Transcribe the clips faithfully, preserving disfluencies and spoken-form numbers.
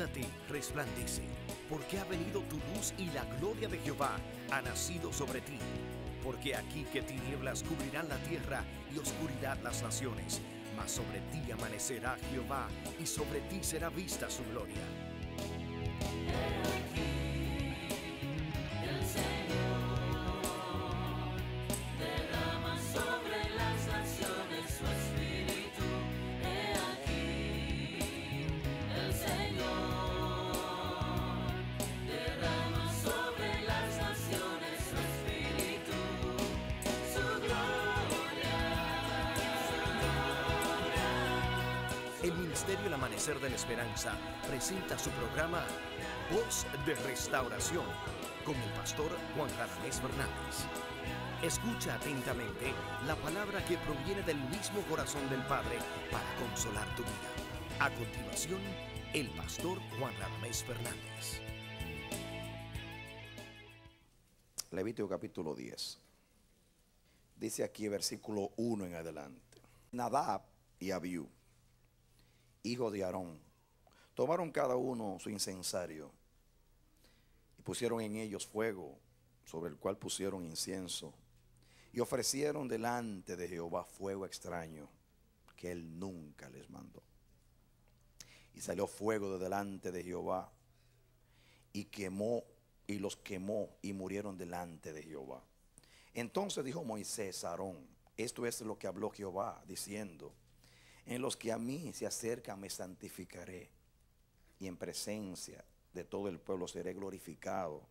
Levántate, resplandece, porque ha venido tu luz y la gloria de Jehová ha nacido sobre ti. Porque aquí que tinieblas cubrirán la tierra y oscuridad las naciones, mas sobre ti amanecerá Jehová y sobre ti será vista su gloria. El Ministerio El Amanecer de la Esperanza presenta su programa Voz de Restauración con el pastor Juan Radamés Fernández. Escucha atentamente la palabra que proviene del mismo corazón del Padre para consolar tu vida. A continuación, el pastor Juan Radamés Fernández. Levítico capítulo diez. Dice aquí versículo uno en adelante. Nadab y Abiú, hijo de Aarón, tomaron cada uno su incensario y pusieron en ellos fuego, sobre el cual pusieron incienso, y ofrecieron delante de Jehová fuego extraño que él nunca les mandó. Y salió fuego de delante de Jehová y quemó, y los quemó, y murieron delante de Jehová. Entonces dijo Moisés a Aarón: esto es lo que habló Jehová, diciendo: en los que a mí se acercan me santificaré, y en presencia de todo el pueblo seré glorificado.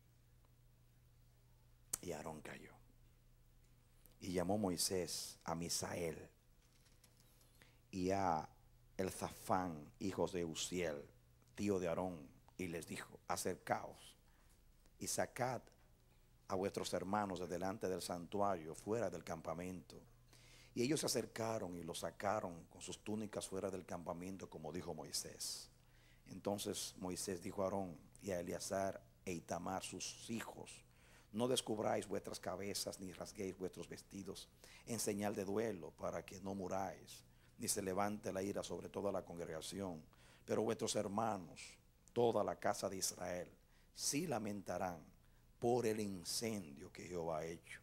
Y Aarón cayó. Y llamó Moisés a Misael y a Elzafán, hijos de Uziel, tío de Aarón, y les dijo: acercaos y sacad a vuestros hermanos de delante del santuario, fuera del campamento. Y ellos se acercaron y los sacaron con sus túnicas fuera del campamento, como dijo Moisés. Entonces Moisés dijo a Aarón y a Eleazar e Itamar sus hijos: no descubráis vuestras cabezas, ni rasguéis vuestros vestidos en señal de duelo, para que no muráis, ni se levante la ira sobre toda la congregación. Pero vuestros hermanos, toda la casa de Israel, sí lamentarán por el incendio que Jehová ha hecho.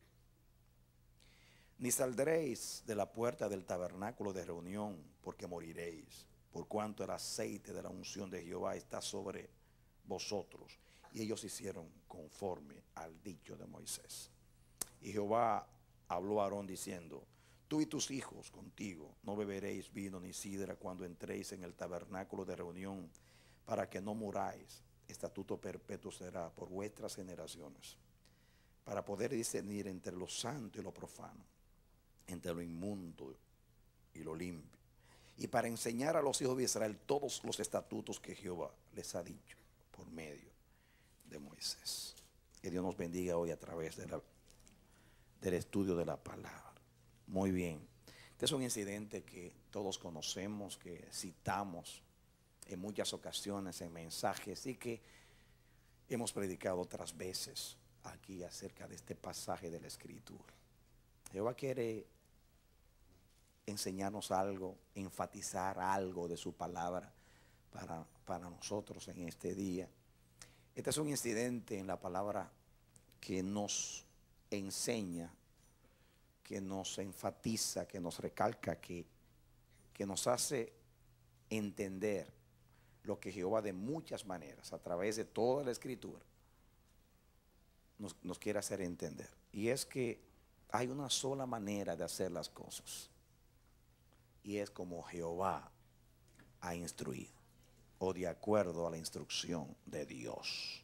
Ni saldréis de la puerta del tabernáculo de reunión, porque moriréis, por cuanto el aceite de la unción de Jehová está sobre vosotros. Y ellos hicieron conforme al dicho de Moisés. Y Jehová habló a Aarón diciendo: tú y tus hijos contigo no beberéis vino ni sidra cuando entréis en el tabernáculo de reunión, para que no muráis. Estatuto perpetuo será por vuestras generaciones, para poder discernir entre lo santo y lo profano, entre lo inmundo y lo limpio, y para enseñar a los hijos de Israel todos los estatutos que Jehová les ha dicho por medio de Moisés. Que Dios nos bendiga hoy a través de la, del estudio de la palabra. Muy bien, este es un incidente que todos conocemos, que citamos en muchas ocasiones en mensajes, y que hemos predicado otras veces aquí acerca de este pasaje de la Escritura. Jehová quiere enseñarnos algo, enfatizar algo de su palabra para, para nosotros en este día. Este es un incidente en la palabra que nos enseña, que nos enfatiza, que nos recalca, que, que nos hace entender lo que Jehová de muchas maneras, a través de toda la Escritura, nos, nos quiere hacer entender. Y es que hay una sola manera de hacer las cosas, y es como Jehová ha instruido, o de acuerdo a la instrucción de Dios.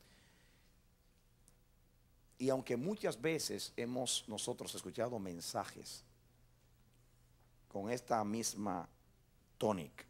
Y aunque muchas veces hemos nosotros escuchado mensajes con esta misma tónica,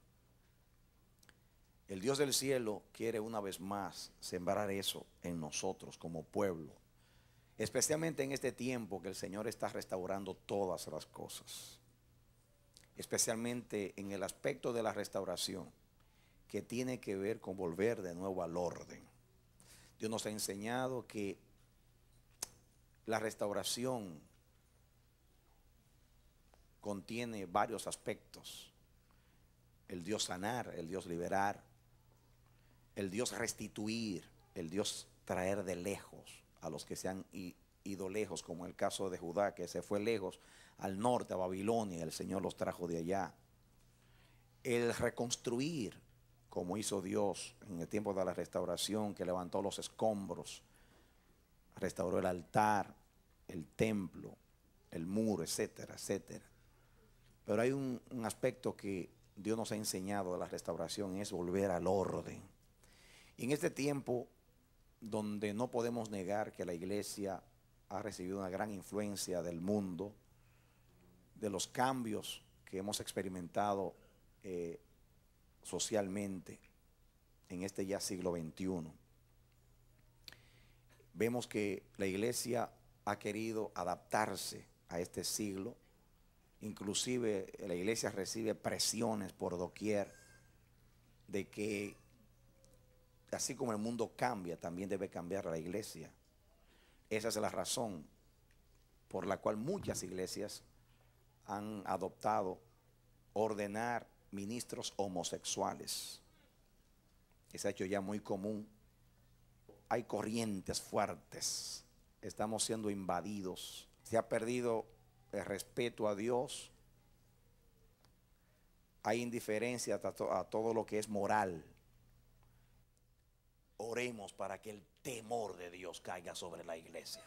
el Dios del cielo quiere una vez más sembrar eso en nosotros como pueblo, especialmente en este tiempo que el Señor está restaurando todas las cosas, especialmente en el aspecto de la restauración que tiene que ver con volver de nuevo al orden. Dios nos ha enseñado que la restauración contiene varios aspectos. el Dios sanar, el Dios liberar, el Dios restituir, el Dios traer de lejos a los que se han ido lejos, como el caso de Judá, que se fue lejos al norte, a Babilonia, el Señor los trajo de allá. El reconstruir, como hizo Dios en el tiempo de la restauración, que levantó los escombros, restauró el altar, el templo, el muro, etcétera, etcétera. Pero hay un, un aspecto que Dios nos ha enseñado de la restauración, es volver al orden. Y en este tiempo donde no podemos negar que la iglesia ha recibido una gran influencia del mundo, de los cambios que hemos experimentado eh, socialmente en este ya siglo veintiuno, vemos que la iglesia ha querido adaptarse a este siglo. Inclusive la iglesia recibe presiones por doquier de que así como el mundo cambia, también debe cambiar la iglesia. Esa es la razón por la cual muchas iglesias han adoptado ordenar ministros homosexuales. Se ha hecho ya muy común. Hay corrientes fuertes. Estamos siendo invadidos. Se ha perdido el respeto a Dios. Hay indiferencia a todo lo que es moral. Oremos para que el temor de Dios caiga sobre la iglesia.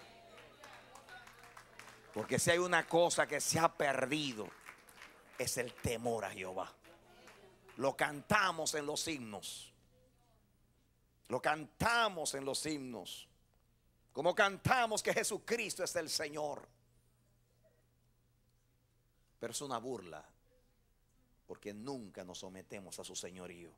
Porque si hay una cosa que se ha perdido, es el temor a Jehová. Lo cantamos en los himnos. Lo cantamos en los himnos. Como cantamos que Jesucristo es el Señor. Pero es una burla, porque nunca nos sometemos a su señorío.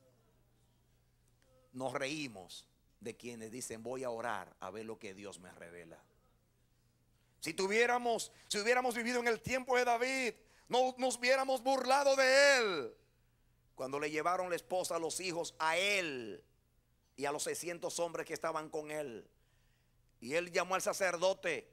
Nos reímos de quienes dicen voy a orar a ver lo que Dios me revela. Si tuviéramos, si hubiéramos vivido en el tiempo de David, no nos hubiéramos burlado de él. Cuando le llevaron la esposa a los hijos a él y a los seiscientos hombres que estaban con él. Y él llamó al sacerdote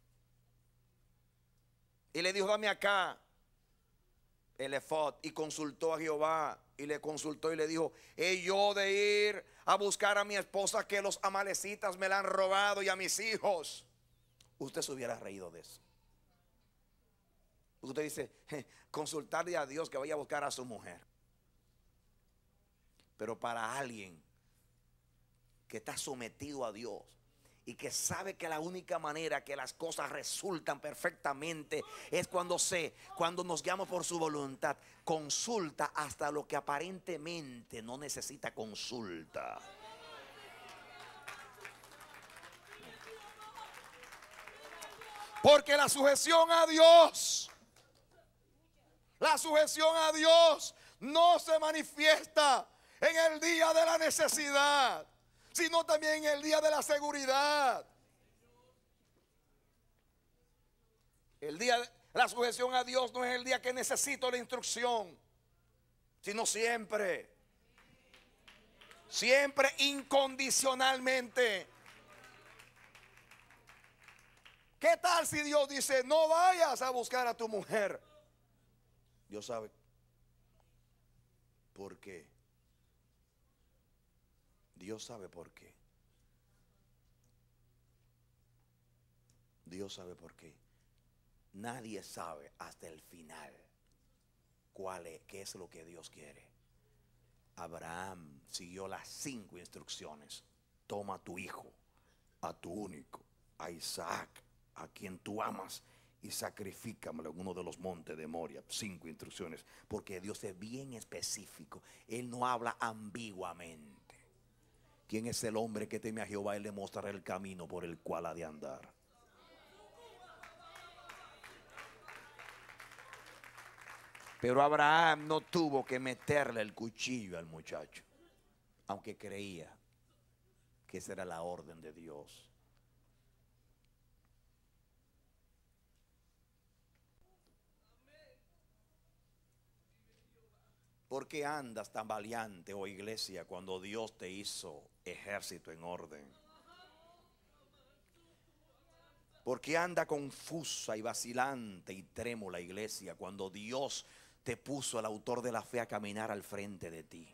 y le dijo, dame acá el efod, y consultó a Jehová y le consultó y le dijo, he yo de ir a buscar a mi esposa que los amalecitas me la han robado y a mis hijos. Usted se hubiera reído de eso. Usted dice, consultarle a Dios que vaya a buscar a su mujer. Pero para alguien que está sometido a Dios y que sabe que la única manera que las cosas resultan perfectamente es cuando se, cuando nos guiamos por su voluntad, consulta hasta lo que aparentemente no necesita consulta. Porque la sujeción a Dios, la sujeción a Dios no se manifiesta en el día de la necesidad, sino también en el día de la seguridad. El día de la sujeción a Dios no es el día que necesito la instrucción, sino siempre, siempre incondicionalmente. ¿Qué tal si Dios dice, no vayas a buscar a tu mujer? Dios sabe por qué. Dios sabe por qué. Dios sabe por qué. Nadie sabe hasta el final cuál es, qué es lo que Dios quiere. Abraham siguió las cinco instrucciones. Toma a tu hijo, a tu único, a Isaac, a quien tú amas, y sacrifícamelo en uno de los montes de Moria. Cinco instrucciones, porque Dios es bien específico. Él no habla ambiguamente. ¿Quién es el hombre que teme a Jehová? Él le mostrará el camino por el cual ha de andar. Pero Abraham no tuvo que meterle el cuchillo al muchacho, aunque creía que esa era la orden de Dios. ¿Por qué andas tan valiente, oh iglesia, cuando Dios te hizo ejército en orden? ¿Por qué anda confusa y vacilante y trémula, iglesia, cuando Dios te puso el autor de la fe a caminar al frente de ti.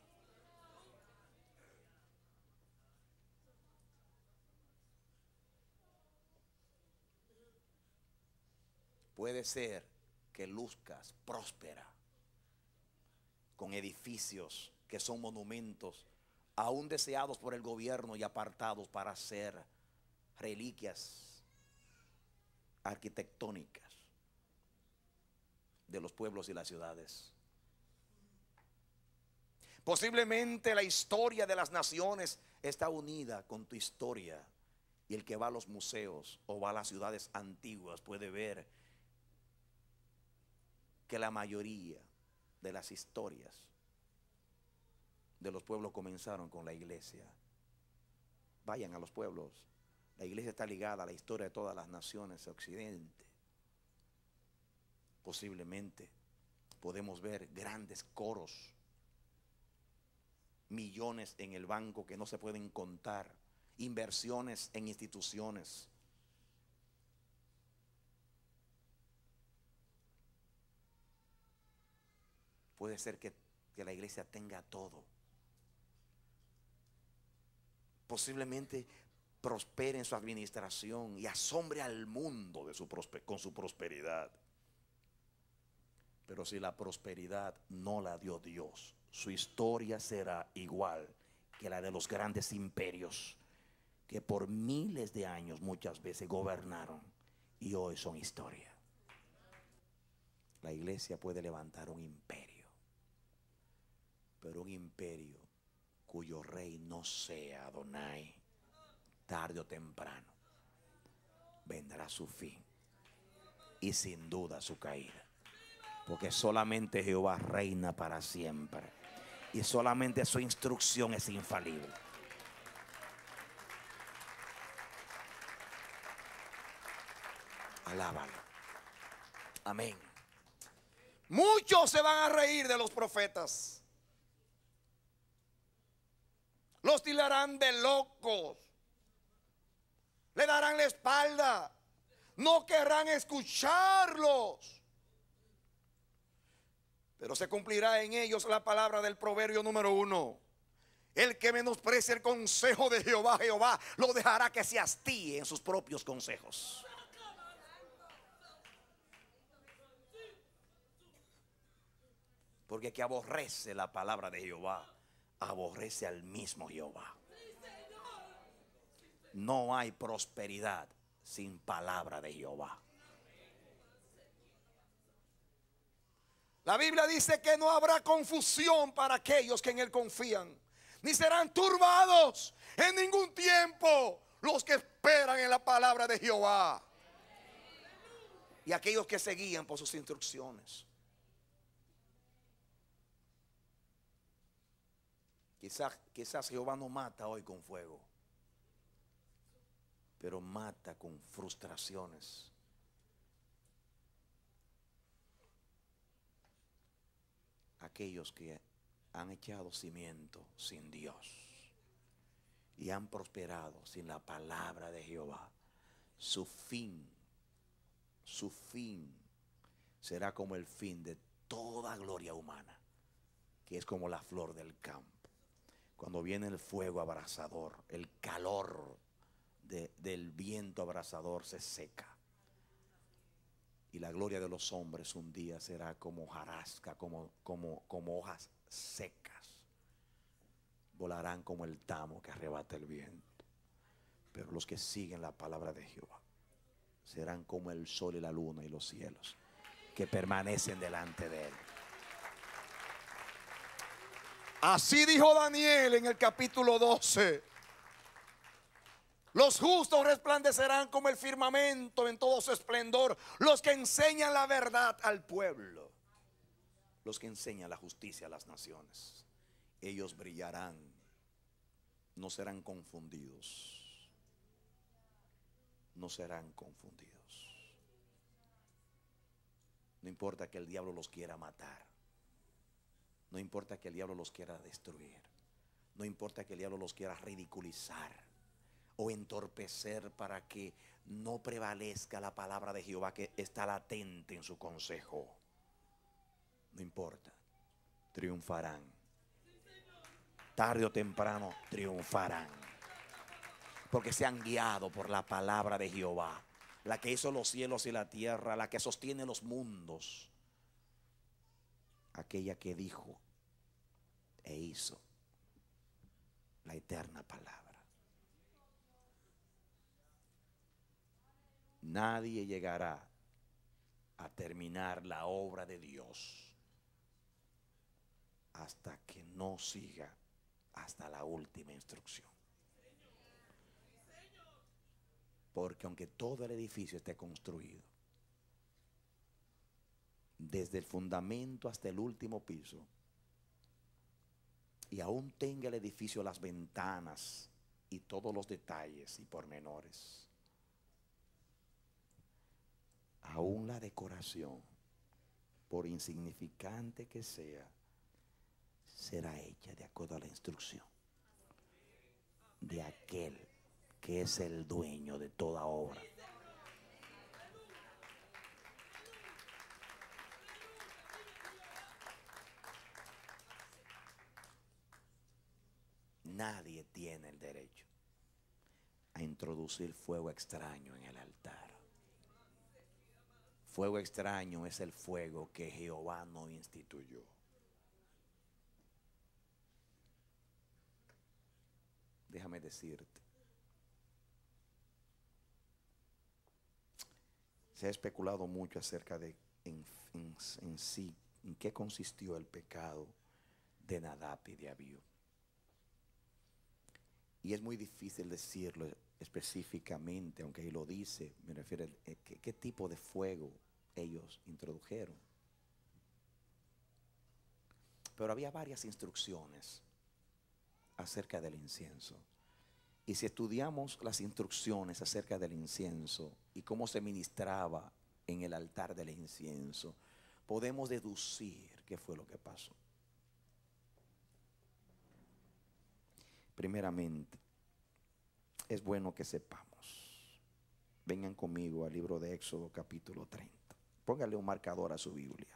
Puede ser que luzcas próspera, con edificios que son monumentos, aún deseados por el gobierno y apartados para ser reliquias arquitectónicas de los pueblos y las ciudades. Posiblemente la historia de las naciones está unida con tu historia, y el que va a los museos o va a las ciudades antiguas puede ver que la mayoría de las historias de los pueblos comenzaron con la iglesia. Vayan a los pueblos. La iglesia está ligada a la historia de todas las naciones de Occidente. Posiblemente podemos ver grandes coros, millones en el banco que no se pueden contar, inversiones en instituciones. Puede ser que, que la iglesia tenga todo. Posiblemente prospere en su administración y asombre al mundo de su prosper, con su prosperidad. Pero si la prosperidad no la dio Dios, su historia será igual que la de los grandes imperios que por miles de años muchas veces gobernaron y hoy son historia. La iglesia puede levantar un imperio, pero un imperio cuyo rey no sea Adonai, tarde o temprano vendrá su fin y sin duda su caída. Porque solamente Jehová reina para siempre y solamente su instrucción es infalible. Alábalo. Amén. Muchos se van a reír de los profetas. Los tildarán de locos. Le darán la espalda. No querrán escucharlos. Pero se cumplirá en ellos la palabra del proverbio número uno. El que menosprecia el consejo de Jehová, Jehová lo dejará que se hastíe en sus propios consejos. Porque el que aborrece la palabra de Jehová, aborrece al mismo Jehová. No hay prosperidad sin palabra de Jehová. La Biblia dice que no habrá confusión para aquellos que en Él confían, ni serán turbados en ningún tiempo los que esperan en la palabra de Jehová y aquellos que se guían por sus instrucciones. Quizás, quizás Jehová no mata hoy con fuego, pero mata con frustraciones. Aquellos que han echado cimiento sin Dios y han prosperado sin la palabra de Jehová, su fin, su fin será como el fin de toda gloria humana, que es como la flor del campo. Cuando viene el fuego abrasador, el calor de, del viento abrasador se seca. Y la gloria de los hombres un día será como hojarasca, como, como, como hojas secas. Volarán como el tamo que arrebata el viento. Pero los que siguen la palabra de Jehová serán como el sol y la luna y los cielos, que permanecen delante de Él. Así dijo Daniel en el capítulo doce. Los justos resplandecerán como el firmamento en todo su esplendor. Los que enseñan la verdad al pueblo, los que enseñan la justicia a las naciones, ellos brillarán, no serán confundidos. No serán confundidos. No importa que el diablo los quiera matar. No importa que el diablo los quiera destruir. No importa que el diablo los quiera ridiculizar o entorpecer para que no prevalezca la palabra de Jehová que está latente en su consejo. no importa, triunfarán. Tarde o temprano triunfarán. Porque se han guiado por la palabra de Jehová, la que hizo los cielos y la tierra, la que sostiene los mundos, aquella que dijo e hizo la eterna palabra. Nadie llegará a terminar la obra de Dios hasta que no siga hasta la última instrucción. Porque aunque todo el edificio esté construido, desde el fundamento hasta el último piso, y aún tenga el edificio las ventanas y todos los detalles y pormenores, aún la decoración, por insignificante que sea, será hecha de acuerdo a la instrucción de aquel que es el dueño de toda obra. Nadie tiene el derecho a introducir fuego extraño en el altar. Fuego extraño es el fuego que Jehová no instituyó. Déjame decirte, se ha especulado mucho acerca de en, en, en sí, en qué consistió el pecado de Nadab y de Abiú. Y es muy difícil decirlo específicamente, aunque ahí lo dice, me refiero a qué, qué tipo de fuego ellos introdujeron. Pero había varias instrucciones acerca del incienso. Y si estudiamos las instrucciones acerca del incienso y cómo se ministraba en el altar del incienso, podemos deducir qué fue lo que pasó. Primeramente, es bueno que sepamos. Vengan conmigo al libro de Éxodo capítulo treinta. Póngale un marcador a su Biblia.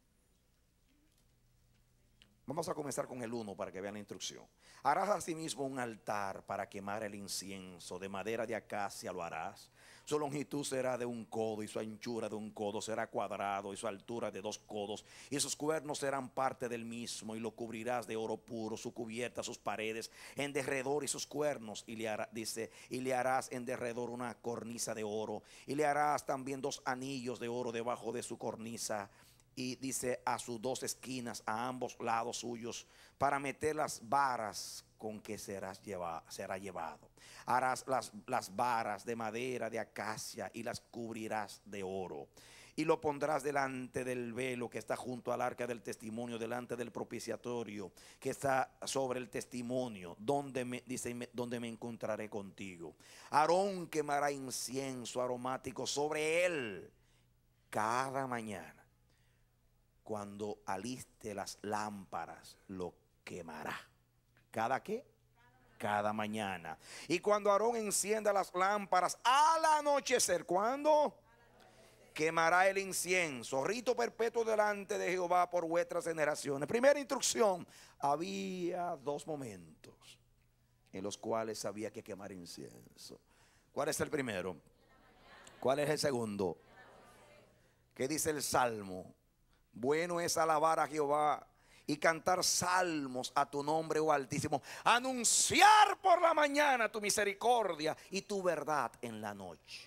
Vamos a comenzar con el uno para que vean la instrucción. Harás asimismo un altar para quemar el incienso, de madera de acacia lo harás. Su longitud será de un codo y su anchura de un codo, será cuadrado y su altura de dos codos. Y sus cuernos serán parte del mismo y lo cubrirás de oro puro, su cubierta, sus paredes, en derredor y sus cuernos. Y le hará, dice, y le harás en derredor una cornisa de oro. Y le harás también dos anillos de oro debajo de su cornisa. Y dice a sus dos esquinas, a ambos lados suyos, para meter las varas con que serás lleva, será llevado. Harás las, las varas de madera de acacia y las cubrirás de oro. Y lo pondrás delante del velo que está junto al arca del testimonio, delante del propiciatorio que está sobre el testimonio, donde me, dice, donde me encontraré contigo. Aarón quemará incienso aromático sobre él cada mañana. Cuando aliste las lámparas, lo quemará. ¿Cada qué? Cada mañana. Y cuando Aarón encienda las lámparas al anochecer, ¿cuándo? Quemará el incienso, rito perpetuo delante de Jehová por vuestras generaciones. Primera instrucción, había dos momentos en los cuales había que quemar incienso. ¿Cuál es el primero? ¿Cuál es el segundo? ¿Qué dice el Salmo? Bueno es alabar a Jehová y cantar salmos a tu nombre, oh Altísimo. Anunciar por la mañana tu misericordia y tu verdad en la noche.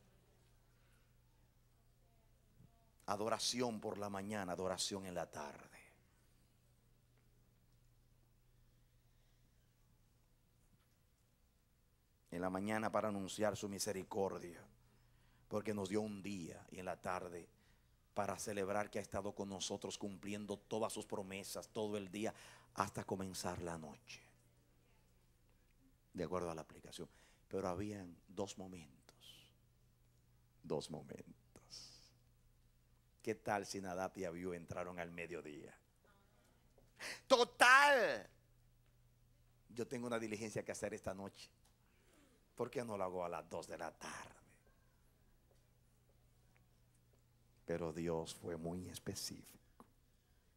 Adoración por la mañana, adoración en la tarde. En la mañana para anunciar su misericordia, porque nos dio un día, y en la tarde para celebrar que ha estado con nosotros cumpliendo todas sus promesas todo el día hasta comenzar la noche, de acuerdo a la aplicación. Pero habían dos momentos, dos momentos. ¿Qué tal si Nadab y Abiú entraron al mediodía? Total, yo tengo una diligencia que hacer esta noche, ¿por qué no lo hago a las dos de la tarde? Pero Dios fue muy específico.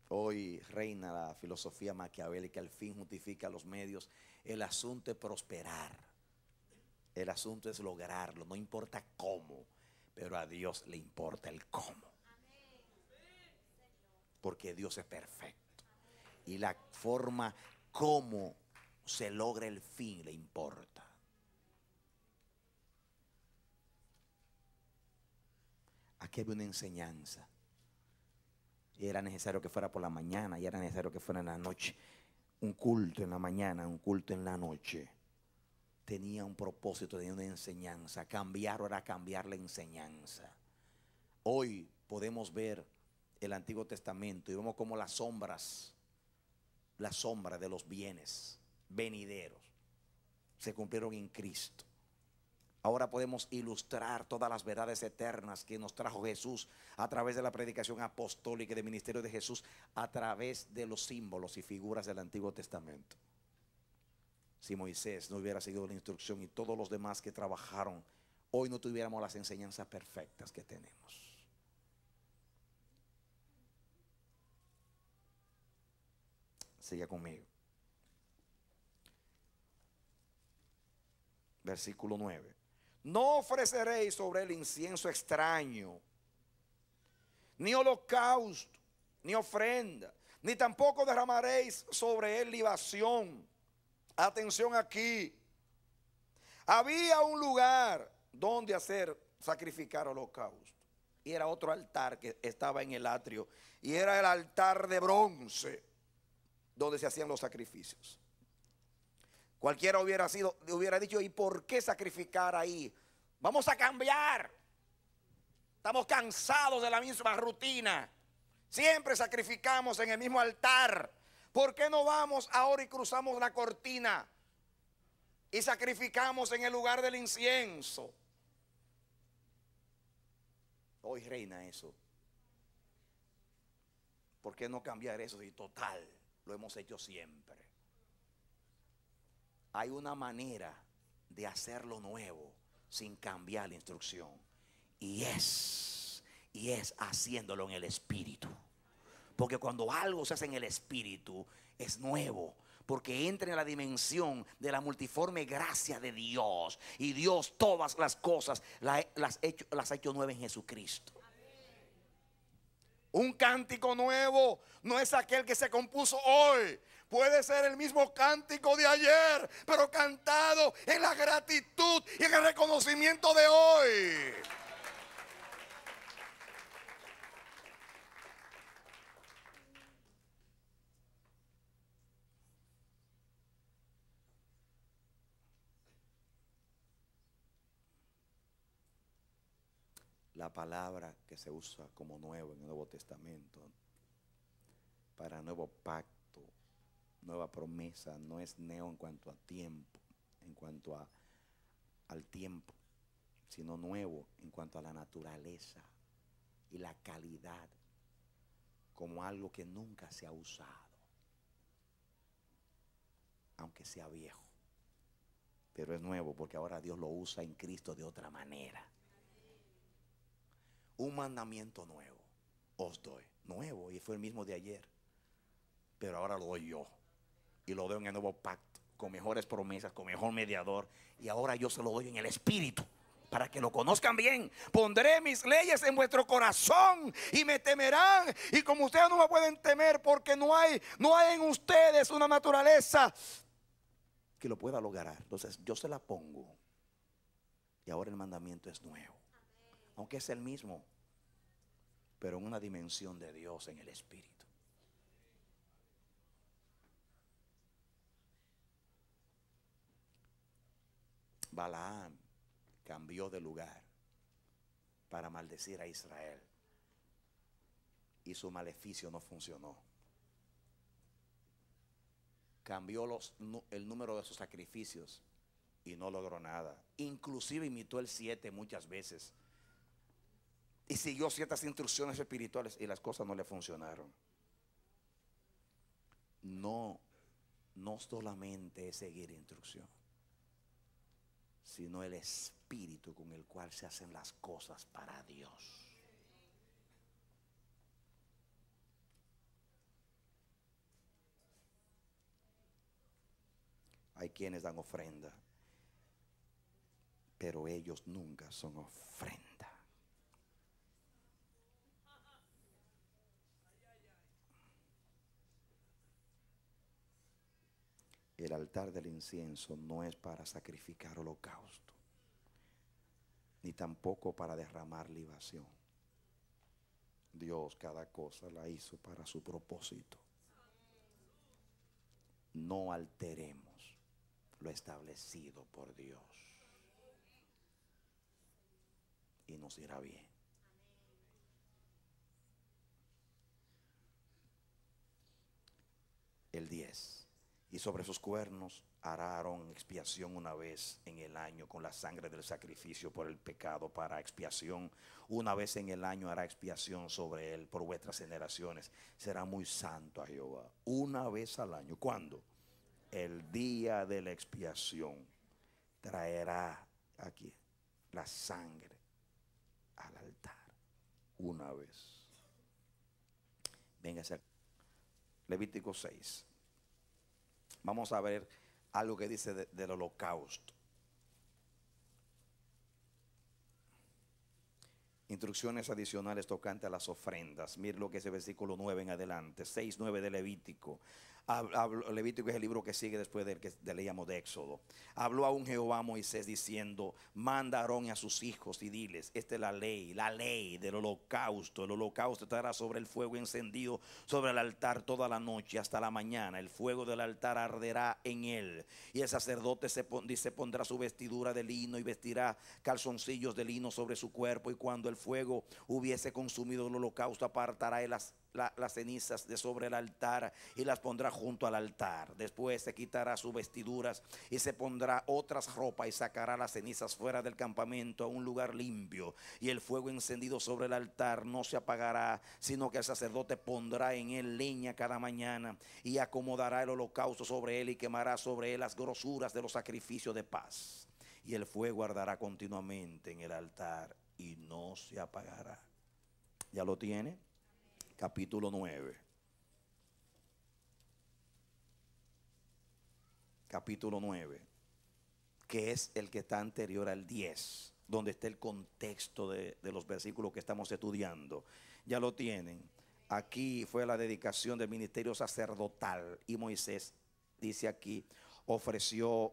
Hoy reina la filosofía maquiavélica, el fin justifica los medios. El asunto es prosperar. El asunto es lograrlo, no importa cómo, pero a Dios le importa el cómo. Porque Dios es perfecto. Y la forma como se logra el fin le importa. Aquí había una enseñanza. Y era necesario que fuera por la mañana, y era necesario que fuera en la noche. Un culto en la mañana, un culto en la noche. Tenía un propósito, tenía una enseñanza. Cambiar era cambiar la enseñanza. Hoy podemos ver el Antiguo Testamento y vemos como las sombras, las sombras de los bienes venideros se cumplieron en Cristo. Ahora podemos ilustrar todas las verdades eternas que nos trajo Jesús a través de la predicación apostólica y del ministerio de Jesús, a través de los símbolos y figuras del Antiguo Testamento. Si Moisés no hubiera seguido la instrucción y todos los demás que trabajaron, hoy no tuviéramos las enseñanzas perfectas que tenemos. Siga conmigo. Versículo nueve. No ofreceréis sobre el incienso extraño, ni holocausto, ni ofrenda, ni tampoco derramaréis sobre él libación. Atención aquí. Había un lugar donde hacer sacrificar holocausto. Y era otro altar que estaba en el atrio. Y era el altar de bronce donde se hacían los sacrificios. Cualquiera hubiera sido, hubiera dicho, ¿y por qué sacrificar ahí? Vamos a cambiar. Estamos cansados de la misma rutina. Siempre sacrificamos en el mismo altar. ¿Por qué no vamos ahora y cruzamos la cortina y sacrificamos en el lugar del incienso? Hoy reina eso. ¿Por qué no cambiar eso? Y total, lo hemos hecho siempre. Hay una manera de hacerlo nuevo sin cambiar la instrucción. Y es, y es haciéndolo en el Espíritu. Porque cuando algo se hace en el Espíritu, es nuevo. Porque entra en la dimensión de la multiforme gracia de Dios. Y Dios todas las cosas las, las, hecho, las ha hecho nuevas en Jesucristo. Un cántico nuevo no es aquel que se compuso hoy. Puede ser el mismo cántico de ayer, pero cantado en la gratitud y en el reconocimiento de hoy. La palabra que se usa como nuevo en el Nuevo Testamento para nuevo pacto, nueva promesa, no es neo en cuanto a tiempo, en cuanto a, al tiempo, sino nuevo en cuanto a la naturaleza y la calidad, como algo que nunca se ha usado, aunque sea viejo, pero es nuevo porque ahora Dios lo usa en Cristo de otra manera. Un mandamiento nuevo os doy, nuevo, y fue el mismo de ayer, pero ahora lo doy yo. Y lo doy en el nuevo pacto, con mejores promesas, con mejor mediador. Y ahora yo se lo doy en el Espíritu, para que lo conozcan bien. Pondré mis leyes en vuestro corazón y me temerán. Y como ustedes no me pueden temer, porque no hay, no hay en ustedes una naturaleza que lo pueda lograr. Entonces yo se la pongo. Y ahora el mandamiento es nuevo. Aunque es el mismo, pero en una dimensión de Dios en el Espíritu. Balaam cambió de lugar para maldecir a Israel y su maleficio no funcionó. Cambió los, el número de sus sacrificios y no logró nada. Inclusive imitó el siete muchas veces y siguió ciertas instrucciones espirituales y las cosas no le funcionaron. No, no solamente es seguir instrucción, sino el espíritu con el cual se hacen las cosas para Dios. hay quienes dan ofrenda, pero ellos nunca son ofrenda. El altar del incienso no es para sacrificar holocausto, ni tampoco para derramar libación. Dios cada cosa la hizo para su propósito. No alteremos lo establecido por Dios y nos irá bien. El diez. Y sobre sus cuernos hará Aarón expiación una vez en el año con la sangre del sacrificio por el pecado para expiación. Una vez en el año hará expiación sobre él por vuestras generaciones. Será muy santo a Jehová. Una vez al año. ¿Cuándo? El día de la expiación. Traerá aquí la sangre al altar. Una vez. Venga, Levítico seis. Vamos a ver algo que dice de, del holocausto. Instrucciones adicionales tocante a las ofrendas. Mire lo que es el versículo nueve en adelante. seis, nueve de Levítico. Levítico es el libro que sigue después del que leíamos de Éxodo. Habló aún Jehová a Moisés diciendo: manda a Aarón y a sus hijos y diles, esta es la ley, la ley del holocausto. El holocausto estará sobre el fuego encendido sobre el altar toda la noche hasta la mañana. El fuego del altar arderá en él. Y el sacerdote se, pon, se pondrá su vestidura de lino y vestirá calzoncillos de lino sobre su cuerpo. Y cuando el fuego hubiese consumido el holocausto, apartará él las La, las cenizas de sobre el altar y las pondrá junto al altar. Después se quitará sus vestiduras y se pondrá otras ropas y sacará las cenizas fuera del campamento a un lugar limpio. Y el fuego encendido sobre el altar no se apagará, sino que el sacerdote pondrá en él leña cada mañana y acomodará el holocausto sobre él y quemará sobre él las grosuras de los sacrificios de paz. Y el fuego arderá continuamente en el altar y no se apagará. ¿Ya lo tiene? Capítulo nueve. Capítulo nueve, que es el que está anterior al diez, donde está el contexto de, de los versículos que estamos estudiando. Ya lo tienen. Aquí fue la dedicación del ministerio sacerdotal y Moisés, dice aquí, ofreció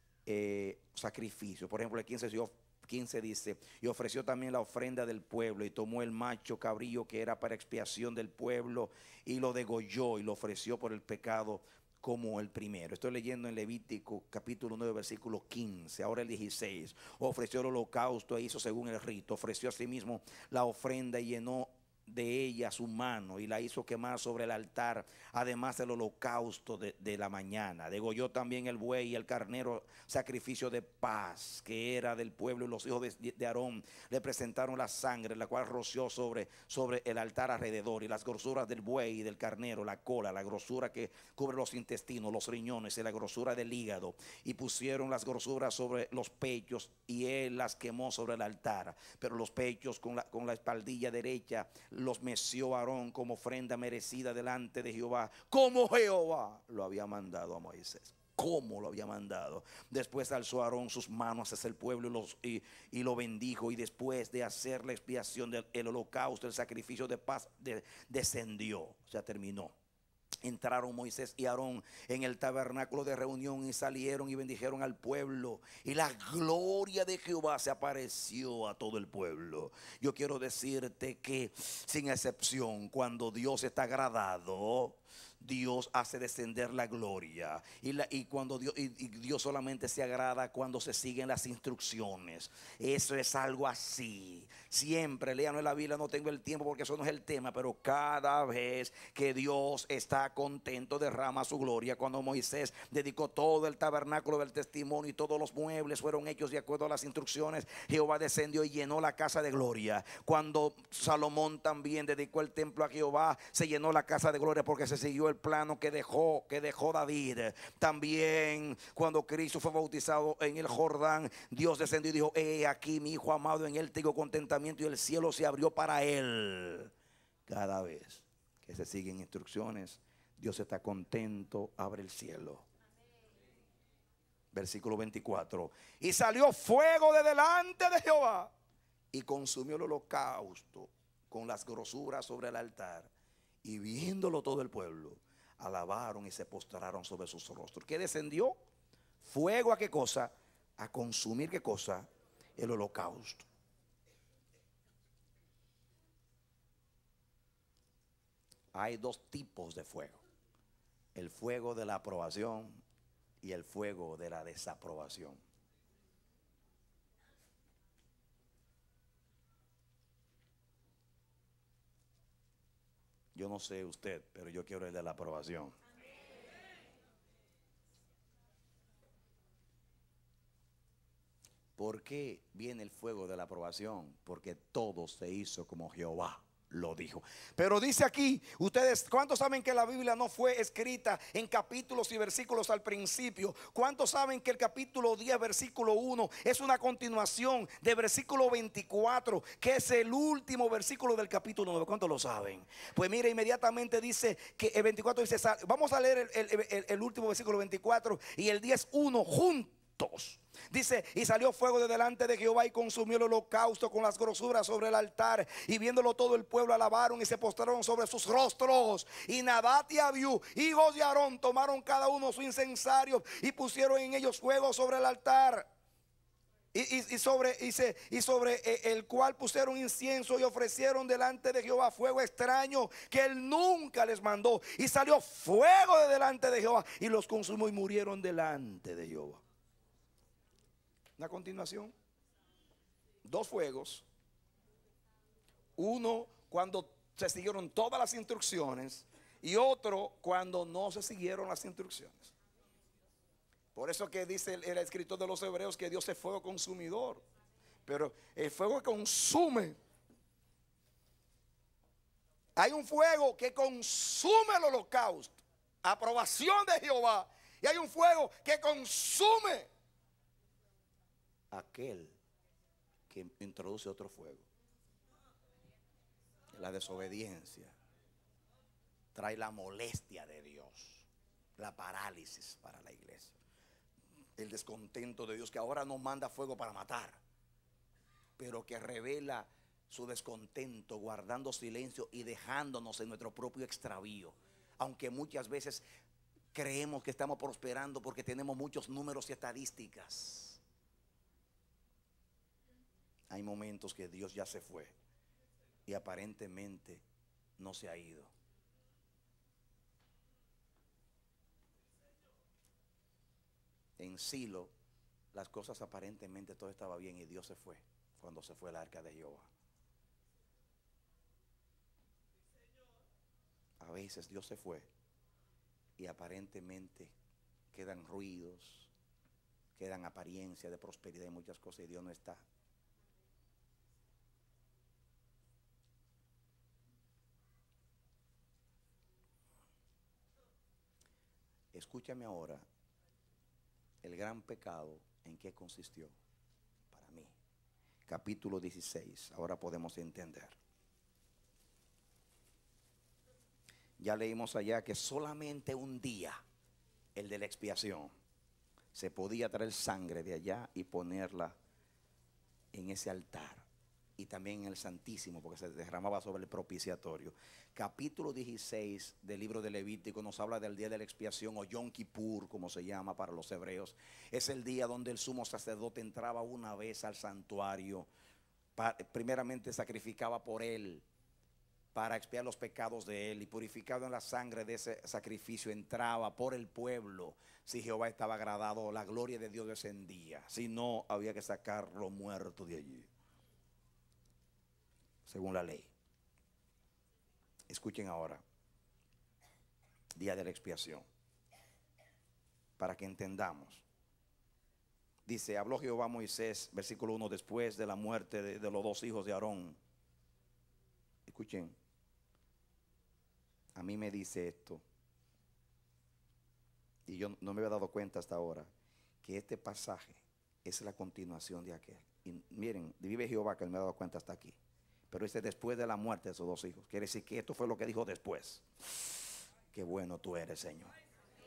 eh, sacrificio. Por ejemplo, el quince dio quince dice: y ofreció también la ofrenda del pueblo y tomó el macho cabrío que era para expiación del pueblo y lo degolló y lo ofreció por el pecado como el primero. Estoy leyendo en Levítico capítulo nueve versículo quince. Ahora el dieciséis. Ofreció el holocausto e hizo según el rito. Ofreció asimismo la ofrenda y llenó de ella su mano y la hizo quemar sobre el altar, además del holocausto de, de la mañana. Degolló también el buey y el carnero, sacrificio de paz que era del pueblo, y los hijos de, de Aarón le presentaron la sangre, la cual roció sobre, sobre el altar alrededor, y las grosuras del buey y del carnero, la cola, la grosura que cubre los intestinos, los riñones y la grosura del hígado, y pusieron las grosuras sobre los pechos y él las quemó sobre el altar. Pero los pechos con la, con la espaldilla derecha los meció Aarón como ofrenda merecida delante de Jehová, como Jehová lo había mandado a Moisés. Como lo había mandado. Después alzó Aarón sus manos hacia el pueblo y, los, y, y lo bendijo. Y después de hacer la expiación del el holocausto, el sacrificio de paz de, descendió. O sea, terminó. Entraron Moisés y Aarón en el tabernáculo de reunión y salieron y bendijeron al pueblo. Y la gloria de Jehová se apareció a todo el pueblo. Yo quiero decirte que sin excepción, cuando Dios está agradado, Dios hace descender la gloria. Y, la, y cuando Dios, y, y Dios solamente se agrada cuando se siguen las instrucciones. Eso es algo así. Siempre, léanlo en la Biblia, no tengo el tiempo porque eso no es el tema, pero cada vez que Dios está contento derrama su gloria. Cuando Moisés dedicó todo el tabernáculo del testimonio y todos los muebles fueron hechos de acuerdo a las instrucciones, Jehová descendió y llenó la casa de gloria. Cuando Salomón también dedicó el templo a Jehová, se llenó la casa de gloria porque se siguió el plano que dejó, que dejó David. También cuando Cristo fue bautizado en el Jordán, Dios descendió y dijo: he aquí mi hijo amado, en él tengo contentamiento, y el cielo se abrió para él. Cada vez que se siguen instrucciones, Dios está contento, abre el cielo. Versículo veinticuatro. Y salió fuego de delante de Jehová y consumió el holocausto con las grosuras sobre el altar. Y viéndolo todo el pueblo, alabaron y se postraron sobre sus rostros. ¿Qué descendió? Fuego, ¿a qué cosa? A consumir, ¿qué cosa? El holocausto. Hay dos tipos de fuego: el fuego de la aprobación y el fuego de la desaprobación. Yo no sé usted, pero yo quiero el de la aprobación. ¿Por qué viene el fuego de la aprobación? Porque todo se hizo como Jehová lo dijo. Pero dice aquí, ustedes, ¿cuántos saben que la Biblia no fue escrita en capítulos y versículos al principio? ¿Cuántos saben que el capítulo diez, versículo uno es una continuación de versículo veinticuatro, que es el último versículo del capítulo nueve? ¿Cuántos lo saben? Pues mire, inmediatamente dice que el veinticuatro dice, vamos a leer el, el, el, el último versículo veinticuatro y el diez uno juntos. Dice, y salió fuego de delante de Jehová y consumió el holocausto con las grosuras sobre el altar. Y viéndolo todo el pueblo alabaron y se postraron sobre sus rostros. Y Nadab y Abiú, hijos de Aarón, tomaron cada uno su incensario y pusieron en ellos fuego sobre el altar. Y, y, y, sobre, y, se, y sobre el cual pusieron incienso y ofrecieron delante de Jehová fuego extraño que él nunca les mandó. Y salió fuego de delante de Jehová y los consumió y murieron delante de Jehová. Una continuación, dos fuegos, uno cuando se siguieron todas las instrucciones y otro cuando no se siguieron las instrucciones. Por eso que dice el, el escritor de los Hebreos que Dios es fuego consumidor, pero el fuego que consume, hay un fuego que consume el holocausto, aprobación de Jehová, y hay un fuego que consume aquel que introduce otro fuego. La desobediencia trae la molestia de Dios, la parálisis para la iglesia, el descontento de Dios, que ahora no manda fuego para matar, pero que revela su descontento guardando silencio y dejándonos en nuestro propio extravío. Aunque muchas veces creemos que estamos prosperando porque tenemos muchos números y estadísticas, hay momentos que Dios ya se fue y aparentemente no se ha ido. En Silo las cosas aparentemente todo estaba bien y Dios se fue cuando se fue el arca de Jehová. A veces Dios se fue y aparentemente quedan ruidos, quedan apariencias de prosperidad y muchas cosas y Dios no está. Escúchame ahora el gran pecado en que consistió para mí. Capítulo dieciséis, ahora podemos entender. Ya leímos allá que solamente un día, el de la expiación, se podía traer sangre de allá y ponerla en ese altar. Y también en el Santísimo, porque se derramaba sobre el propiciatorio. Capítulo dieciséis del libro de Levítico nos habla del día de la expiación, o Yom Kippur, como se llama para los hebreos. Es el día donde el sumo sacerdote entraba una vez al santuario. Para, primeramente sacrificaba por él, para expiar los pecados de él, y purificado en la sangre de ese sacrificio entraba por el pueblo. Si Jehová estaba agradado, la gloria de Dios descendía. Si no, había que sacarlo muerto de allí, según la ley. Escuchen ahora, día de la expiación, para que entendamos. Dice, habló Jehová a Moisés, versículo uno, después de la muerte de, de los dos hijos de Aarón. Escuchen, a mí me dice esto, y yo no me había dado cuenta hasta ahora, que este pasaje es la continuación de aquel. Y miren, vive Jehová que él me ha dado cuenta hasta aquí. Pero ese después de la muerte de esos dos hijos. Quiere decir que esto fue lo que dijo después. Qué bueno tú eres, Señor.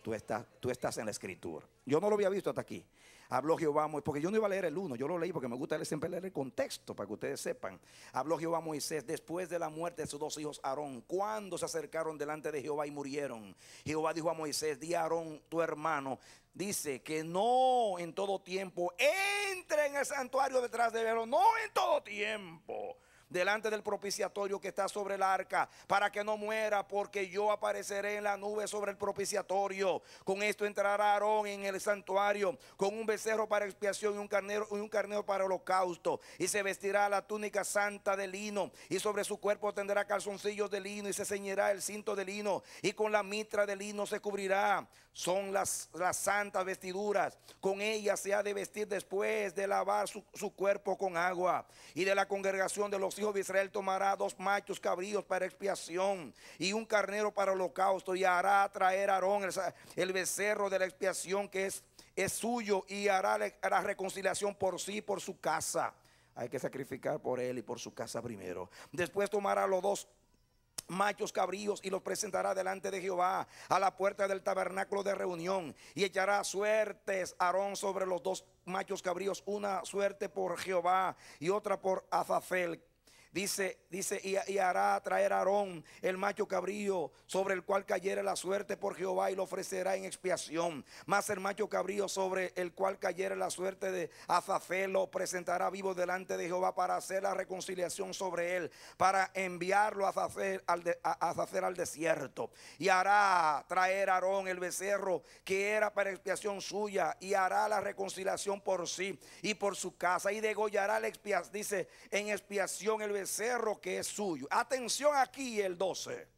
Tú estás, tú estás en la escritura. Yo no lo había visto hasta aquí. Habló Jehová a Moisés, porque yo no iba a leer el uno, yo lo leí porque me gusta siempre leer el contexto para que ustedes sepan. Habló Jehová a Moisés después de la muerte de sus dos hijos Aarón, cuando se acercaron delante de Jehová y murieron. Jehová dijo a Moisés: di a Aarón tu hermano, dice que no en todo tiempo entre en el santuario detrás de él, no en todo tiempo, delante del propiciatorio que está sobre el arca, para que no muera, porque yo apareceré en la nube sobre el propiciatorio. Con esto entrará Aarón en el santuario con un becerro para expiación y un carnero, y un carnero para holocausto, y se vestirá la túnica santa de lino, y sobre su cuerpo tendrá calzoncillos de lino, y se ceñirá el cinto de lino, y con la mitra de lino se cubrirá. Son las, las santas vestiduras. Con ellas se ha de vestir después de lavar su, su cuerpo con agua. Y de la congregación de los hijos de Israel tomará dos machos cabríos para expiación y un carnero para holocausto, y hará traer a Aarón el, el becerro de la expiación que es, es suyo, y hará la, la reconciliación por sí y por su casa. Hay que sacrificar por él y por su casa primero. Después tomará los dos machos cabríos y los presentará delante de Jehová a la puerta del tabernáculo de reunión, y echará suertes Aarón sobre los dos machos cabríos, una suerte por Jehová y otra por Azafel. Dice, dice y, y hará traer a Aarón el macho cabrío sobre el cual cayere la suerte por Jehová, y lo ofrecerá en expiación. Mas el macho cabrío sobre el cual cayere la suerte de Azafel lo presentará vivo delante de Jehová para hacer la reconciliación sobre él, para enviarlo a Azafel al, de, a Azafel al desierto. Y hará traer a Aarón el becerro que era para expiación suya, y hará la reconciliación por sí y por su casa, y degollará la expiación, dice, en expiación el becerro cerro que es suyo. Atención aquí, el doce.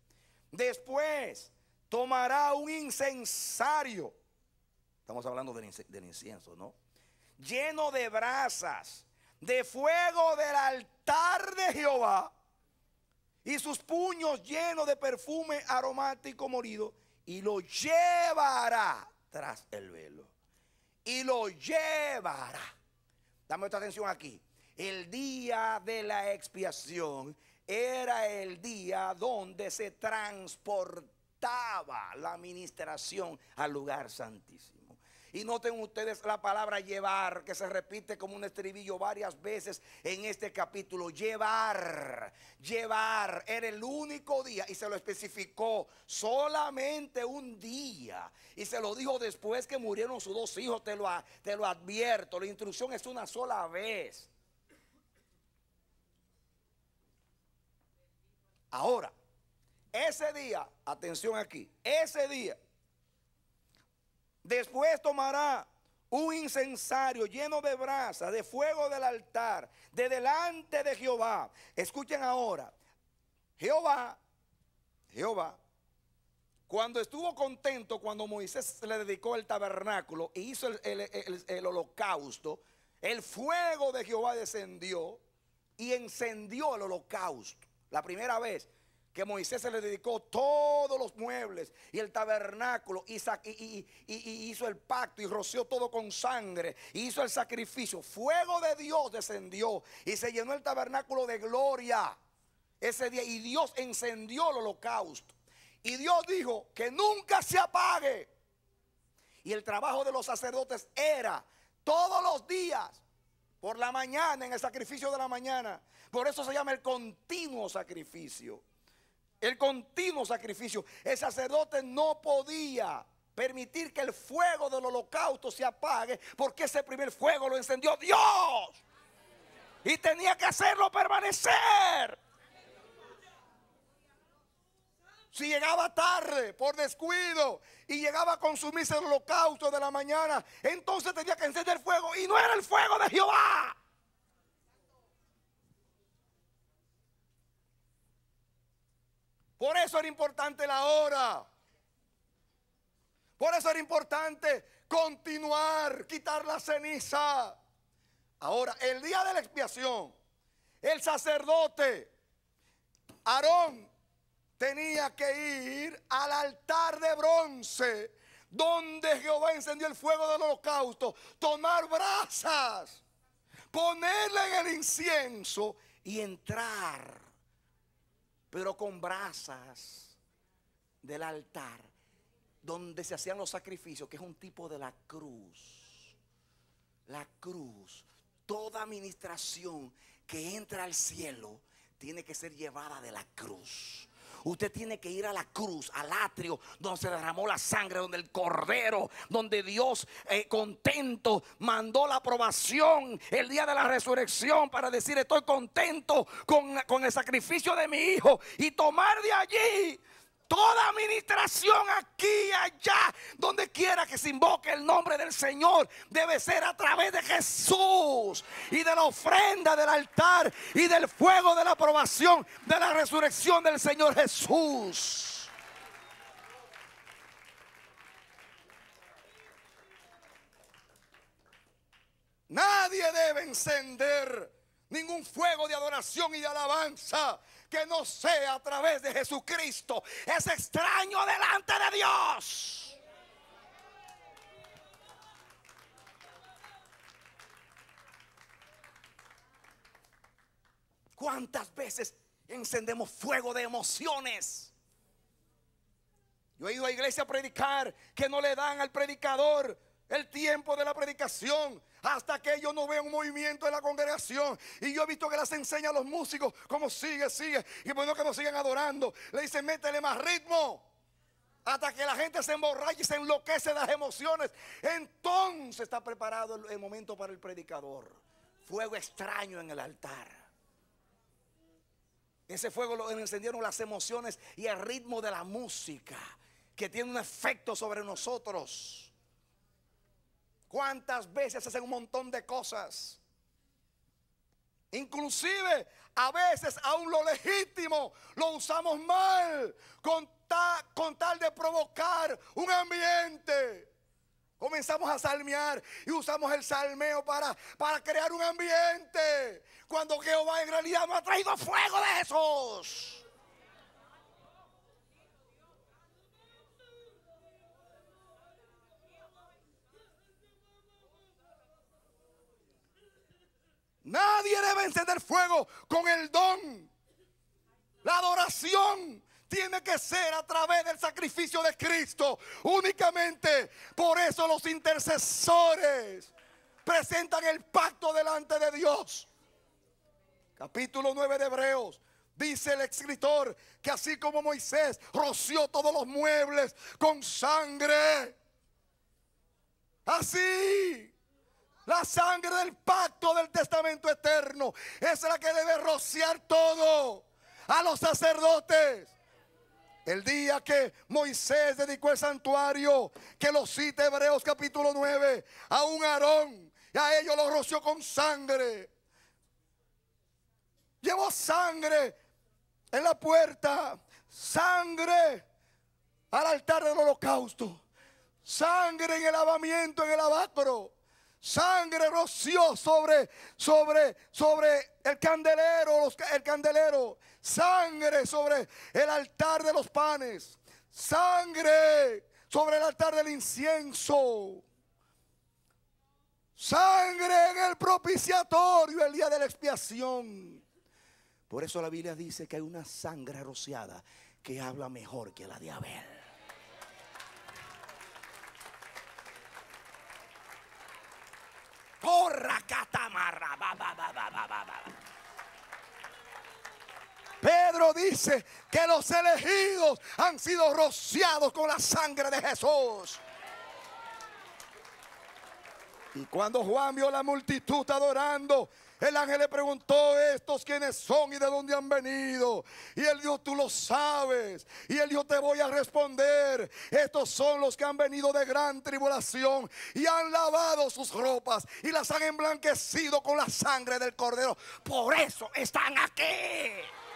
Después tomará un incensario. Estamos hablando del, del incienso, ¿no? Lleno de brasas, de fuego del altar de Jehová, y sus puños llenos de perfume aromático molido, y lo llevará tras el velo. Y lo llevará. Dame esta atención aquí. El día de la expiación era el día donde se transportaba la ministración al lugar santísimo. Y noten ustedes la palabra llevar, que se repite como un estribillo varias veces en este capítulo. Llevar, llevar, era el único día, y se lo especificó, solamente un día. Y se lo dijo después que murieron sus dos hijos, te lo, te lo advierto, la instrucción es una sola vez. Ahora, ese día, atención aquí, ese día, después tomará un incensario lleno de brasa, de fuego del altar, de delante de Jehová. Escuchen ahora, Jehová, Jehová, cuando estuvo contento, cuando Moisés le dedicó el tabernáculo e hizo el, el, el, el holocausto, el fuego de Jehová descendió y encendió el holocausto. La primera vez que Moisés se le dedicó todos los muebles y el tabernáculo, y, y, y, y, y hizo el pacto y roció todo con sangre, y hizo el sacrificio, fuego de Dios descendió y se llenó el tabernáculo de gloria ese día, y Dios encendió el holocausto, y Dios dijo que nunca se apague. Y el trabajo de los sacerdotes era todos los días, por la mañana, en el sacrificio de la mañana. Por eso se llama el continuo sacrificio. El continuo sacrificio. El sacerdote no podía permitir que el fuego del holocausto se apague, porque ese primer fuego lo encendió Dios. Y tenía que hacerlo permanecer. Si llegaba tarde por descuido y llegaba a consumirse el holocausto de la mañana, entonces tenía que encender el fuego, y no era el fuego de Jehová. Por eso era importante la hora. Por eso era importante continuar, quitar la ceniza. Ahora, el día de la expiación, el sacerdote Aarón tenía que ir al altar de bronce, donde Jehová encendió el fuego del holocausto, tomar brasas, ponerle en el incienso y entrar, pero con brasas del altar, donde se hacían los sacrificios, que es un tipo de la cruz. La cruz, toda administración que entra al cielo tiene que ser llevada de la cruz. Usted tiene que ir a la cruz, al atrio donde se derramó la sangre, donde el cordero, donde Dios eh, contento mandó la aprobación el día de la resurrección para decir: estoy contento con, con el sacrificio de mi hijo, y tomar de allí toda administración aquí y allá, donde quiera que se invoque el nombre del Señor, debe ser a través de Jesús y de la ofrenda del altar y del fuego de la aprobación de la resurrección del Señor Jesús. Nadie debe encender ningún fuego de adoración y de alabanza que no sea a través de Jesucristo. Es extraño delante de Dios. ¿Cuántas veces encendemos fuego de emociones? Yo he ido a iglesia a predicar que no le dan al predicador el tiempo de la predicación hasta que ellos no vean un movimiento en la congregación. Y yo he visto que les enseña a los músicos cómo sigue, sigue. Y bueno, que no sigan adorando, le dicen: métele más ritmo, hasta que la gente se emborracha y se enloquece de las emociones. Entonces está preparado el, el momento para el predicador. Fuego extraño en el altar. Ese fuego lo encendieron las emociones y el ritmo de la música, que tiene un efecto sobre nosotros. ¿Cuántas veces hacen un montón de cosas? Inclusive a veces aún lo legítimo lo usamos mal, con, ta, con tal de provocar un ambiente. Comenzamos a salmear y usamos el salmeo para, para crear un ambiente, cuando Jehová en realidad nos ha traído fuego de Jesús. Nadie debe encender fuego con el don. La adoración tiene que ser a través del sacrificio de Cristo únicamente. Por eso los intercesores presentan el pacto delante de Dios. Capítulo nueve de Hebreos. Dice el escritor que así como Moisés roció todos los muebles con sangre, así la sangre del pacto del testamento eterno es la que debe rociar todo a los sacerdotes. El día que Moisés dedicó el santuario, que lo cita Hebreos capítulo nueve, a un Aarón, y a ellos lo roció con sangre. Llevó sangre en la puerta, sangre al altar del holocausto, sangre en el lavamiento, en el lavacro. Sangre roció sobre, sobre, sobre el candelero, los, el candelero. Sangre sobre el altar de los panes. Sangre sobre el altar del incienso. Sangre en el propiciatorio el día de la expiación. Por eso la Biblia dice que hay una sangre rociada que habla mejor que la de Abel. Porra catamarra, ba, ba, ba, ba, ba, ba. Pedro dice que los elegidos han sido rociados con la sangre de Jesús. Y cuando Juan vio la multitud adorando, el ángel le preguntó: ¿estos quiénes son y de dónde han venido? Y él dijo: tú lo sabes. Y él dijo: te voy a responder. Estos son los que han venido de gran tribulación y han lavado sus ropas y las han emblanquecido con la sangre del cordero. Por eso están aquí.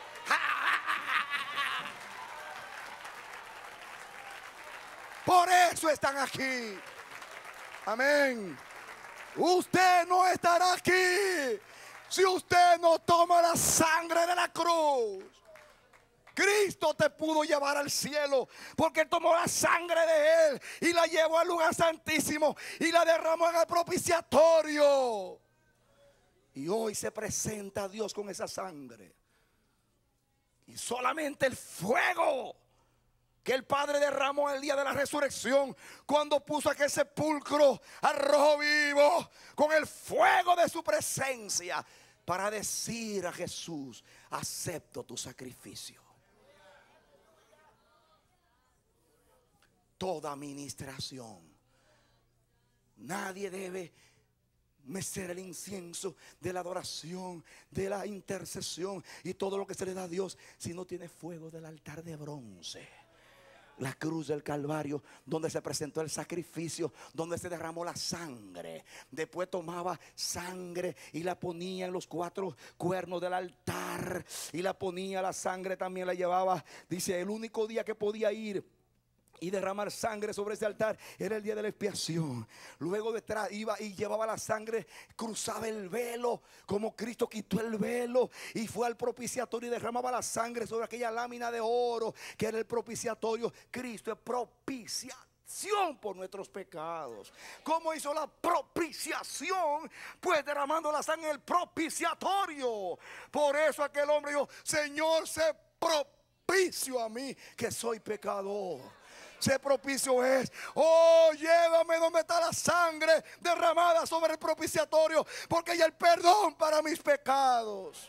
Por eso están aquí. Amén. Usted no estará aquí si usted no toma la sangre de la cruz. Cristo te pudo llevar al cielo porque tomó la sangre de Él y la llevó al lugar santísimo y la derramó en el propiciatorio. Y hoy se presenta a Dios con esa sangre. Y solamente el fuego que el Padre derramó el día de la resurrección, cuando puso aquel sepulcro al rojo vivo con el fuego de su presencia, para decir a Jesús: acepto tu sacrificio. Toda administración, nadie debe mecer el incienso de la adoración, de la intercesión y todo lo que se le da a Dios si no tiene fuego del altar de bronce. La cruz del Calvario, donde se presentó el sacrificio, donde se derramó la sangre. Después tomaba sangre y la ponía en los cuatro cuernos del altar, y la ponía, la sangre también la llevaba. Dice, el único día que podía ir y derramar sangre sobre ese altar era el día de la expiación. Luego detrás iba y llevaba la sangre, cruzaba el velo, como Cristo quitó el velo y fue al propiciatorio y derramaba la sangre sobre aquella lámina de oro que era el propiciatorio. Cristo es propiciación por nuestros pecados. ¿Cómo hizo la propiciación? Pues derramando la sangre en el propiciatorio. Por eso aquel hombre dijo: Señor, sé propicio a mí, que soy pecador. Ser propicio es: oh, llévame donde está la sangre derramada sobre el propiciatorio, porque hay el perdón para mis pecados.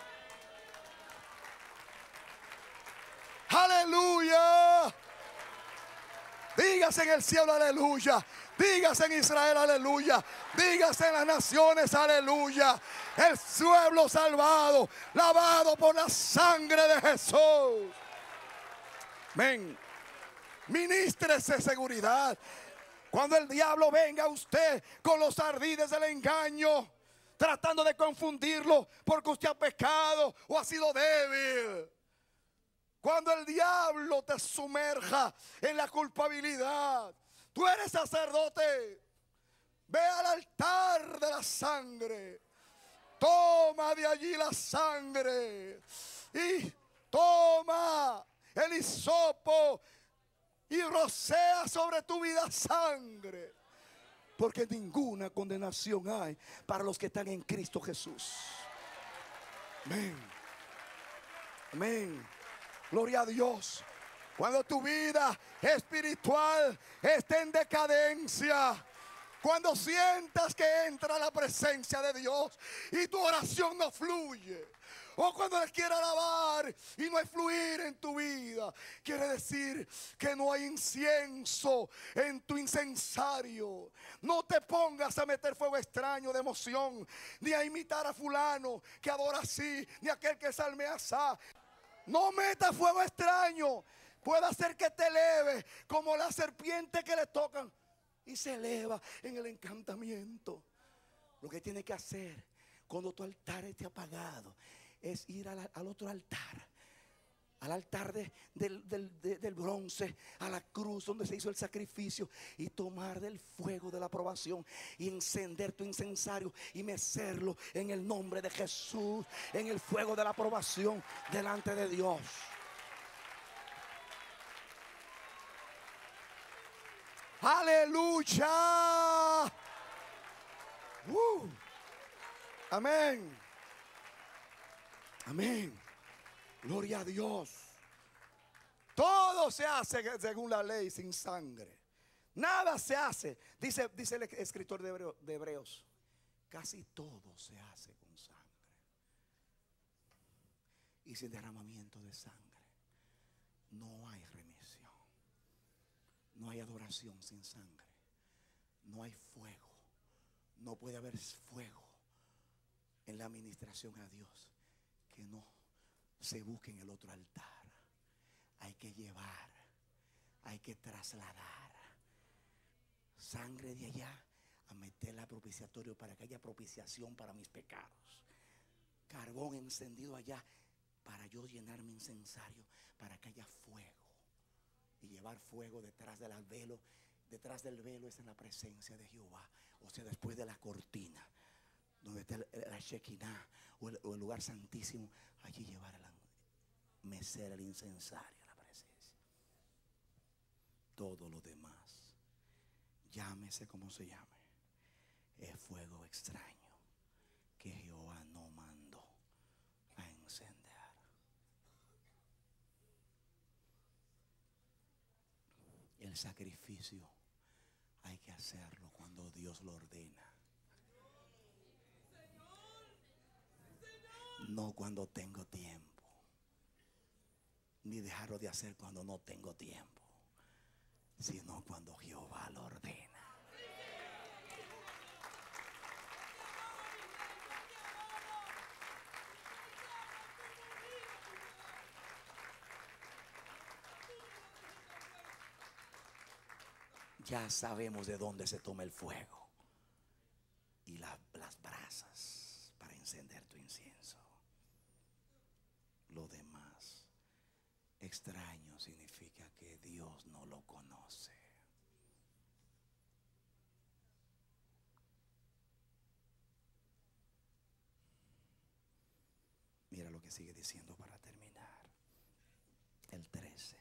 Aleluya. Dígase en el cielo aleluya. Dígase en Israel aleluya. Dígase en las naciones aleluya. El pueblo salvado, lavado por la sangre de Jesús. Amén. Ministrese seguridad. Cuando el diablo venga a usted con los ardides del engaño, tratando de confundirlo porque usted ha pecado o ha sido débil. Cuando el diablo te sumerja en la culpabilidad, tú eres sacerdote, ve al altar de la sangre, toma de allí la sangre y toma el hisopo y rocea sobre tu vida sangre, porque ninguna condenación hay para los que están en Cristo Jesús. Amén. Amén. Gloria a Dios. Cuando tu vida espiritual esté en decadencia, cuando sientas que entra la presencia de Dios y tu oración no fluye, o cuando le quiera alabar y no hay fluir en tu vida, quiere decir que no hay incienso en tu incensario. No te pongas a meter fuego extraño de emoción, ni a imitar a fulano que adora así, ni a aquel que salmea así. No metas fuego extraño. Puede ser que te eleve como la serpiente que le tocan y se eleva en el encantamiento. Lo que tienes que hacer cuando tu altar esté apagado es ir al, al otro altar, al altar de, del, del, de, del bronce, a la cruz donde se hizo el sacrificio, y tomar del fuego de la aprobación y encender tu incensario y mecerlo en el nombre de Jesús, en el fuego de la aprobación delante de Dios. Aleluya. Uh. Amén. Amén. Gloria a Dios. Todo se hace según la ley sin sangre. Nada se hace. Dice, dice el escritor de, Hebreo, de Hebreos. Casi todo se hace con sangre. Y sin derramamiento de sangre no hay remisión. No hay adoración sin sangre. No hay fuego. No puede haber fuego en la administración a Dios que no se busque en el otro altar. Hay que llevar, hay que trasladar sangre de allá a meterla al propiciatorio para que haya propiciación para mis pecados. Carbón encendido allá para yo llenar mi incensario, para que haya fuego. Y llevar fuego detrás del velo. Detrás del velo es en la presencia de Jehová. O sea, después de la cortina, donde está la Shekinah o el, o el lugar santísimo, allí llevar el mecer el incensario, la presencia. Todo lo demás, llámese como se llame, es fuego extraño que Jehová no mandó a encender. El sacrificio hay que hacerlo cuando Dios lo ordena, no cuando tengo tiempo, ni dejarlo de hacer cuando no tengo tiempo, sino cuando Jehová lo ordena. Ya sabemos de dónde se toma el fuego y la, las brasas para encender tu incienso. Lo demás, extraño, significa que Dios no lo conoce. Mira lo que sigue diciendo para terminar. El trece.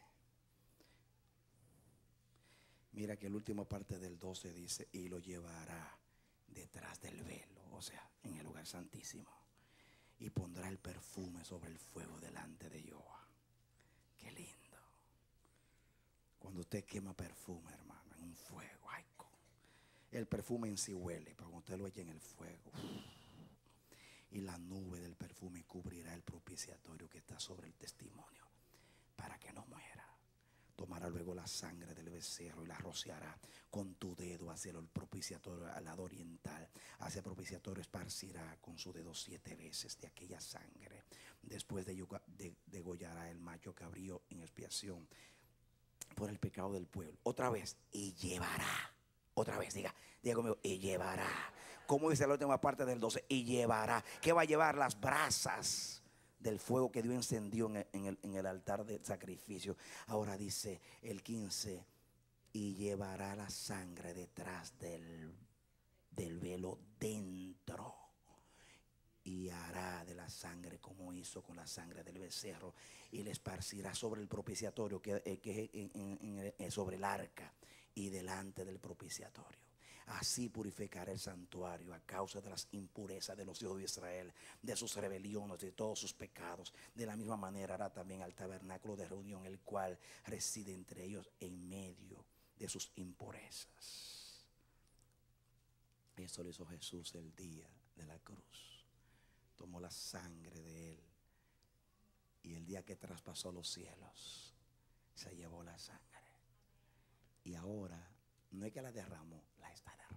Mira que la última parte del doce dice: y lo llevará detrás del velo, o sea, en el lugar santísimo, y pondrá el perfume sobre el fuego delante de Jehová. Qué lindo. Cuando usted quema perfume, hermano, en un fuego, ay, el perfume en sí huele, pero cuando usted lo echa en el fuego, y la nube del perfume cubrirá el propiciatorio que está sobre el testimonio, para que no muera. Tomará luego la sangre del becerro y la rociará con tu dedo hacia el propiciatorio al lado oriental. Hacia el propiciatorio esparcirá con su dedo siete veces de aquella sangre. Después de, de degollará el macho cabrío en expiación por el pecado del pueblo. Otra vez, y llevará. Otra vez, diga, diga conmigo, y llevará. Como dice la última parte del doce, y llevará. ¿Qué va a llevar? Las brasas del fuego que Dios encendió en el, en, el, en el altar del sacrificio. Ahora dice el quince: y llevará la sangre detrás del, del velo dentro, y hará de la sangre como hizo con la sangre del becerro, y le esparcirá sobre el propiciatorio que, eh, que en, en, en, sobre el arca y delante del propiciatorio. Así purificará el santuario a causa de las impurezas de los hijos de Israel, de sus rebeliones, de todos sus pecados. De la misma manera hará también al tabernáculo de reunión, el cual reside entre ellos en medio de sus impurezas. Eso lo hizo Jesús el día de la cruz. Tomó la sangre de él, y el día que traspasó los cielos se llevó la sangre. Y ahora no es que la derramó, la está derramando.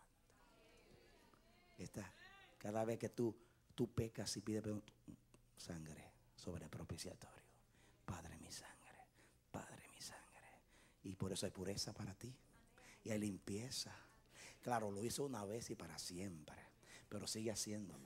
Está, cada vez que tú, tú pecas y pides sangre sobre el propiciatorio. Padre, mi sangre, Padre, mi sangre. Y por eso hay pureza para ti, y hay limpieza. Claro, lo hizo una vez y para siempre, pero sigue haciéndolo.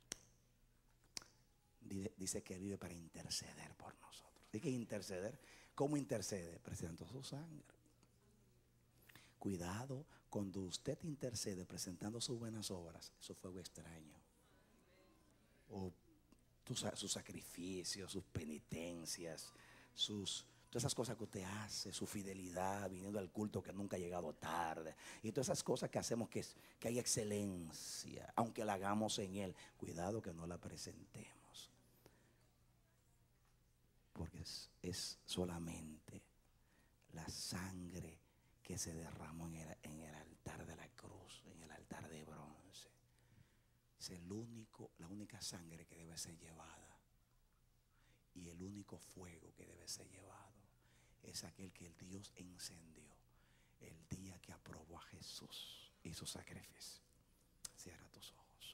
Dice que vive para interceder por nosotros. ¿Y qué interceder? ¿Cómo intercede? Presentando su sangre. Cuidado, cuando usted intercede presentando sus buenas obras, eso fuego extraño, o sus sacrificios, sus penitencias, sus, todas esas cosas que usted hace, su fidelidad, viniendo al culto que nunca ha llegado tarde, y todas esas cosas que hacemos que, que hay excelencia, aunque la hagamos en Él. Cuidado que no la presentemos, porque es, es solamente la sangre que se derramó en el, en el altar de la cruz, en el altar de bronce. Es el único, la única sangre que debe ser llevada, y el único fuego que debe ser llevado es aquel que el Dios encendió el día que aprobó a Jesús y su sacrificio. Cierra tus ojos.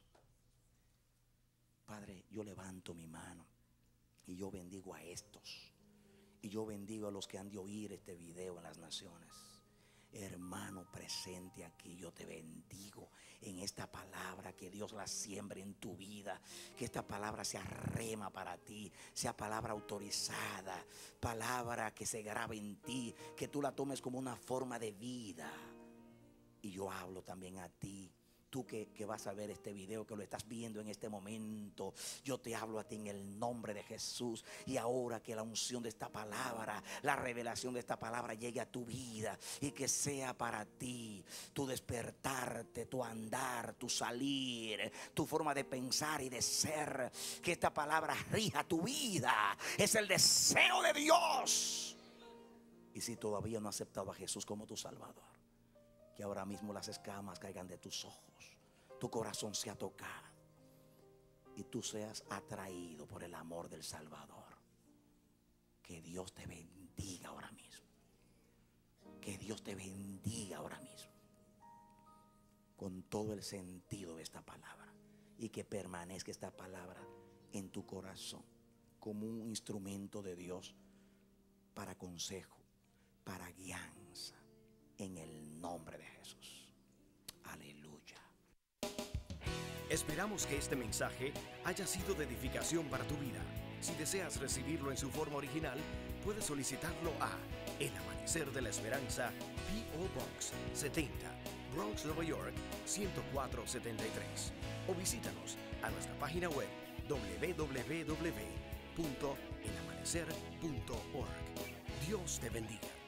Padre, yo levanto mi mano y yo bendigo a estos, y yo bendigo a los que han de oír este video en las naciones. Hermano presente aquí, yo te bendigo en esta palabra, que Dios la siembre en tu vida, que esta palabra sea rema para ti, sea palabra autorizada, palabra que se grabe en ti, que tú la tomes como una forma de vida. Y yo hablo también a ti, tú que, que vas a ver este video, que lo estás viendo en este momento. Yo te hablo a ti en el nombre de Jesús. Y ahora que la unción de esta palabra, la revelación de esta palabra llegue a tu vida, y que sea para ti tu despertarte, tu andar, tu salir, tu forma de pensar y de ser. Que esta palabra rija tu vida. Es el deseo de Dios. Y si todavía no has aceptado a Jesús como tu Salvador, que ahora mismo las escamas caigan de tus ojos, tu corazón sea tocado y tú seas atraído por el amor del Salvador. Que Dios te bendiga ahora mismo. Que Dios te bendiga ahora mismo, con todo el sentido de esta palabra, y que permanezca esta palabra en tu corazón como un instrumento de Dios para consejo, para guianza, en el nombre de Jesús. Aleluya. Esperamos que este mensaje haya sido de edificación para tu vida. Si deseas recibirlo en su forma original, puedes solicitarlo a El Amanecer de la Esperanza, P O Box setenta, Bronx, Nueva York ciento cuatro setenta y tres, o visítanos a nuestra página web doble u doble u doble u punto el amanecer punto org. Dios te bendiga.